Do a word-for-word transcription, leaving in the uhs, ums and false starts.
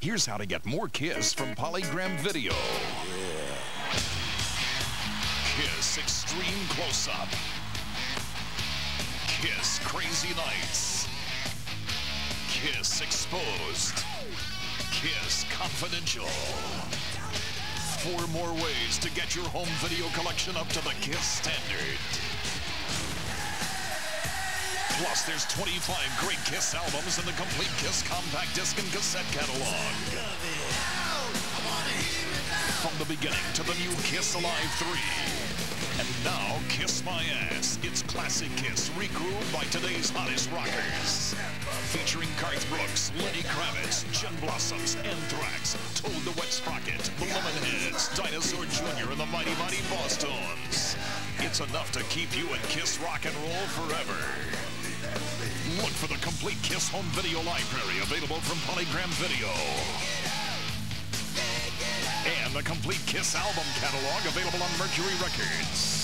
Here's how to get more Kiss from Polygram Video. Kiss Extreme Close-Up. Kiss Crazy Nights. Kiss Exposed. Kiss Confidential. Four more ways to get your home video collection up to the Kiss standard. Plus, there's twenty-five great Kiss albums in the complete Kiss compact disc and cassette catalog. From the beginning to the new Kiss Alive three. And now, Kiss My Ass. It's classic Kiss regrooved by today's hottest rockers. Featuring Garth Brooks, Lenny Kravitz, Gin Blossoms, Anthrax, Toad the Wet Sprocket, the Lemonheads, Dinosaur Junior, and the Mighty Mighty Boss Tones. It's enough to keep you in Kiss rock and roll forever. Look for the complete Kiss home video library available from Polygram Video. And the complete Kiss album catalog available on Mercury Records.